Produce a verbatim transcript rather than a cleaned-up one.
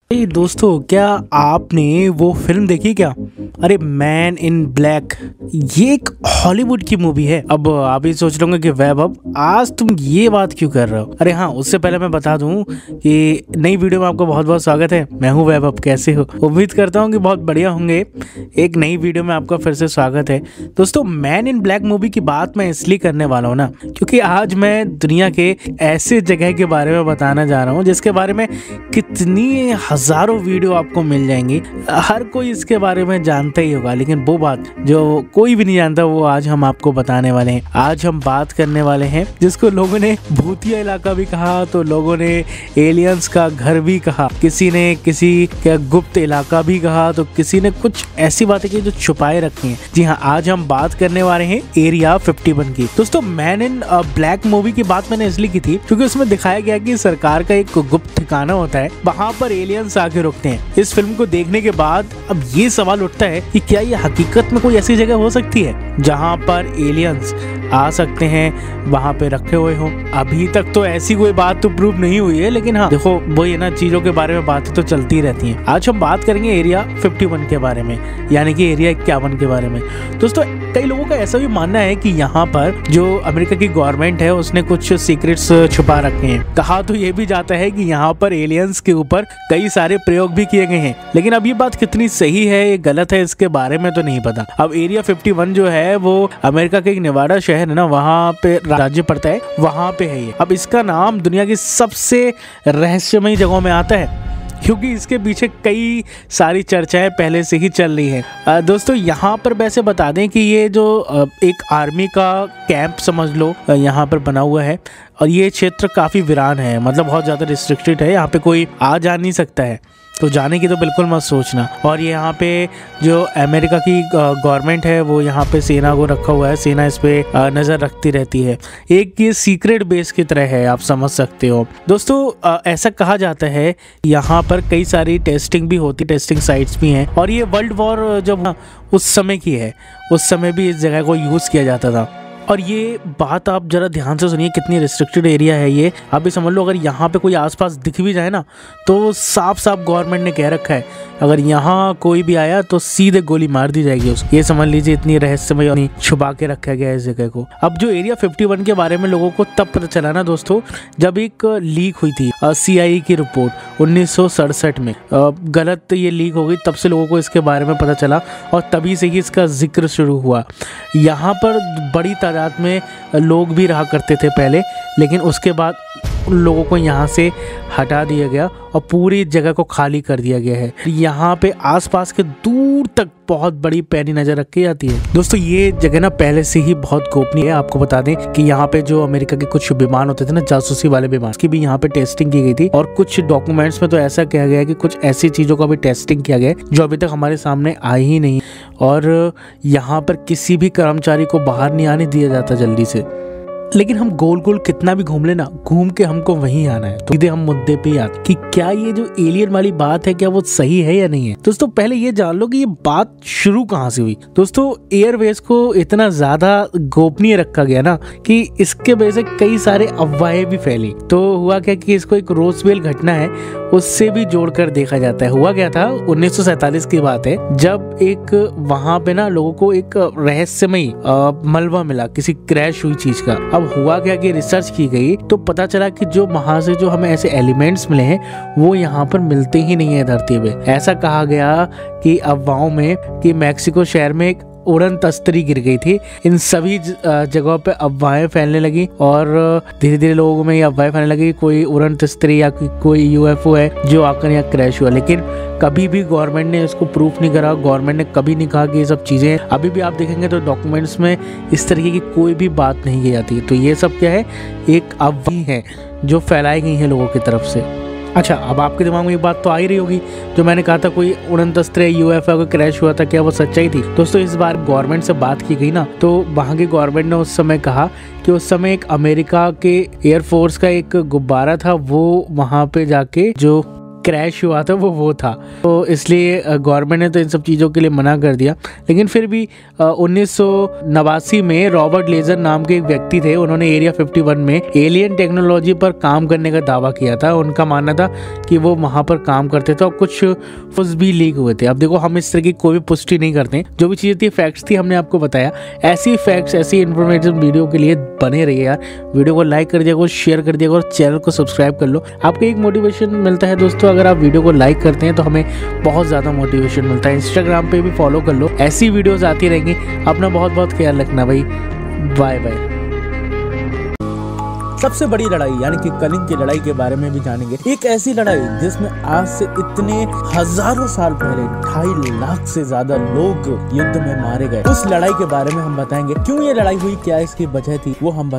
ए दोस्तों, क्या आपने वो फिल्म देखी क्या? अरे मैन इन ब्लैक, ये एक हॉलीवुड की मूवी है। अब आप ही सोच रहे होंगे कि वैभव आज तुम ये बात क्यों कर रहे हो। अरे हाँ, उससे पहले मैं बता दूं कि नई वीडियो में आपको बहुत बहुत स्वागत है। मैं हूं वैभव, कैसे हो? उम्मीद करता हूं कि बहुत बढ़िया होंगे। एक नई वीडियो में आपका फिर से स्वागत है। दोस्तों, मैन इन ब्लैक मूवी की बात मैं इसलिए करने वाला हूँ ना, क्योंकि आज मैं दुनिया के ऐसे जगह के बारे में बताना जा रहा हूँ जिसके बारे में कितनी हजारों वीडियो आपको मिल जाएंगी। हर कोई इसके बारे में जानता ही होगा, लेकिन वो बात जो कोई भी नहीं जानता वो आज हम आपको बताने वाले हैं। आज हम बात करने वाले हैं जिसको लोगों ने भूतिया इलाका भी कहा, तो लोगों ने एलियंस का घर भी कहा, किसी ने किसी का गुप्त इलाका भी कहा, तो किसी ने कुछ ऐसी बातें की जो छुपाए रखी हैं। जी हाँ, आज हम बात करने वाले हैं एरिया इक्यावन की। दोस्तों, मैन इन ब्लैक मूवी की बात मैंने इसलिए की थी क्योंकि उसमें दिखाया गया कि सरकार का एक गुप्त ठिकाना होता है, वहाँ पर एलियंस आके रुकते हैं। इस फिल्म को देखने के बाद अब ये सवाल उठता है कि क्या ये हकीकत में कोई ऐसी जगह हो सकती है जहाँ पर एलियंस आ सकते हैं, वहाँ पे रखे हुए हो। अभी तक तो ऐसी कोई बात तो प्रूव नहीं हुई है, लेकिन हाँ देखो, वो ये ना, चीजों के बारे में बातें तो चलती रहती हैं। आज हम बात करेंगे एरिया इक्यावन के बारे में, यानी कि एरिया इक्यावन के बारे में। दोस्तों, कई लोगों का ऐसा भी मानना है कि यहाँ पर जो अमेरिका की गवर्नमेंट है उसने कुछ सीक्रेट्स छुपा रखे हैं। कहा तो ये भी जाता है कि यहाँ पर एलियंस के ऊपर कई सारे प्रयोग भी किए गए हैं, लेकिन अब ये बात कितनी सही है या गलत है इसके बारे में तो नहीं पता। अब एरिया इक्यावन जो है वो अमेरिका के एक नेवाडा शहर है ना, वहाँ पे राज्य पड़ता है, वहाँ पे है ये। अब इसका नाम दुनिया की सबसे रहस्यमयी जगहों में आता है क्योंकि इसके पीछे कई सारी चर्चाएं पहले से ही चल रही हैं। दोस्तों, यहाँ पर वैसे बता दें कि ये जो एक आर्मी का कैंप समझ लो यहाँ पर बना हुआ है, और ये क्षेत्र काफ़ी वीरान है, मतलब बहुत ज़्यादा रिस्ट्रिक्टेड है। यहाँ पे कोई आ जा नहीं सकता है, तो जाने की तो बिल्कुल मत सोचना। और ये यहाँ पे जो अमेरिका की गवर्नमेंट है वो यहाँ पे सेना को रखा हुआ है, सेना इस पे नज़र रखती रहती है। एक ये सीक्रेट बेस की तरह है, आप समझ सकते हो। दोस्तों, ऐसा कहा जाता है यहाँ पर कई सारी टेस्टिंग भी होती, टेस्टिंग साइट्स भी हैं, और ये वर्ल्ड वॉर जब उस समय की है, उस समय भी इस जगह को यूज़ किया जाता था। और ये बात आप जरा ध्यान से सुनिए, कितनी रिस्ट्रिक्टेड एरिया है ये। आप भी समझ लो, अगर यहाँ पे कोई आसपास दिख भी जाए ना, तो साफ साफ गवर्नमेंट ने कह रखा है अगर यहाँ कोई भी आया तो सीधे गोली मार दी जाएगी उसको। ये समझ लीजिए, इतनी रहस्यमय और छुपा के रखा गया है इस जगह को। अब जो एरिया इक्यावन के बारे में लोगों को तब पता चला ना दोस्तों, जब एक लीक हुई थी सी आई ए की रिपोर्ट उन्नीस सौ सड़सठ में। गलत ये लीक हो गई, तब से लोगों को इसके बारे में पता चला और तभी से ही इसका जिक्र शुरू हुआ। यहाँ पर बड़ी तादाद में लोग भी रहा करते थे पहले, लेकिन उसके बाद उन लोगों को यहाँ से हटा दिया गया और पूरी जगह को खाली कर दिया गया है। यहाँ पे आसपास के दूर तक बहुत बड़ी पैनी नजर रखी जाती है। दोस्तों, ये जगह ना पहले से ही बहुत गोपनीय है। आपको बता दें कि यहाँ पे जो अमेरिका के कुछ विमान होते थे ना, जासूसी वाले विमान, की भी यहाँ पे टेस्टिंग की गई थी। और कुछ डॉक्यूमेंट्स में तो ऐसा कहा गया है कि कुछ ऐसी चीजों का भी टेस्टिंग किया गया है जो अभी तक हमारे सामने आई ही नहीं। और यहाँ पर किसी भी कर्मचारी को बाहर नहीं आने दिया जाता जल्दी से। लेकिन हम गोल गोल कितना भी घूम लेना, घूम के हमको वहीं आना है। तो सीधे हम मुद्दे पे आते कि क्या ये जो एलियन वाली बात है, क्या वो सही है या नहीं है। दोस्तों, पहले ये जान लो कि ये बात शुरू कहाँ से हुई। दोस्तों, एयरवेज को इतना ज्यादा गोपनीय रखा गया ना कि इसके वजह से कई सारे अफवाहें भी फैली। तो हुआ क्या कि इसको एक रोजवेल घटना है उससे भी जोड़कर देखा जाता है। हुआ क्या था, उन्नीस सौ सैतालीस की बात है, जब एक वहां पे ना लोगों को एक रहस्यमयी मलबा मिला किसी क्रैश हुई चीज का। अब हुआ क्या कि रिसर्च की गई तो पता चला कि जो वहां से जो हमें ऐसे एलिमेंट्स मिले हैं वो यहाँ पर मिलते ही नहीं है धरती पे। ऐसा कहा गया कि अफवाहों में कि मैक्सिको शहर में एक उड़न तस्तरी गिर गई थी। इन सभी जगहों पे अफवाहें फैलने लगी और धीरे धीरे लोगों में ये अफवाहें फैलने लगी कोई उड़न तस्तरी या कोई यू एफ ओ है जो आकर यहाँ क्रैश हुआ। लेकिन कभी भी गवर्नमेंट ने इसको प्रूफ नहीं करा। गवर्नमेंट ने कभी नहीं कहा कि ये सब चीजें, अभी भी आप देखेंगे तो डॉक्यूमेंट्स में इस तरीके की कोई भी बात नहीं की जाती। तो ये सब क्या है, एक अफवाह है जो फैलाई गई है लोगों की तरफ से। अच्छा, अब आपके दिमाग में ये बात तो आ ही रही होगी, जो मैंने कहा था कोई उड़न तस्त्र यू एफ ओ का क्रैश हुआ था, क्या वो सच्चाई थी? दोस्तों, इस बार गवर्नमेंट से बात की गई ना, तो वहाँ की गवर्नमेंट ने उस समय कहा कि उस समय एक अमेरिका के एयरफोर्स का एक गुब्बारा था, वो वहाँ पे जाके जो क्रैश हुआ था वो वो था। तो इसलिए गवर्नमेंट ने तो इन सब चीज़ों के लिए मना कर दिया। लेकिन फिर भी उन्नीस सौ नवासी में रॉबर्ट लेजर नाम के एक व्यक्ति थे, उन्होंने एरिया इक्यावन में एलियन टेक्नोलॉजी पर काम करने का दावा किया था। उनका मानना था कि वो वहाँ पर काम करते थे और कुछ फुज भी लीक हुए थे। अब देखो, हम इस तरह की कोई भी पुष्टि नहीं करते, जो भी चीज़ें थी फैक्ट्स थी, हमने आपको बताया। ऐसी फैक्ट्स, ऐसी इन्फॉर्मेटिव वीडियो के लिए बने रहिए यार। वीडियो को लाइक कर दिया करो, शेयर कर दिया करो, चैनल को सब्सक्राइब कर लो। आपको एक मोटिवेशन मिलता है दोस्तों, अगर आप वीडियो को लाइक करते हैं तो हमें बहुत ज़्यादा मोटिवेशन मिलता है। इंस्टाग्राम पे भी फॉलो कर लो, ऐसी वीडियोस आती रहेंगी। अपना बहुत बहुत ख्याल रखना भाई। Bye bye. सबसे बड़ी लड़ाई यानी कि कलिंग की लड़ाई के बारे में भी जानेंगे। एक ऐसी लड़ाई जिसमें आज से इतने हजारों साल पहले ढाई लाख से ज्यादा लोग युद्ध में मारे गए। उस लड़ाई के बारे में हम बताएंगे, क्यों ये लड़ाई हुई, क्या इसकी वजह थी, वो हम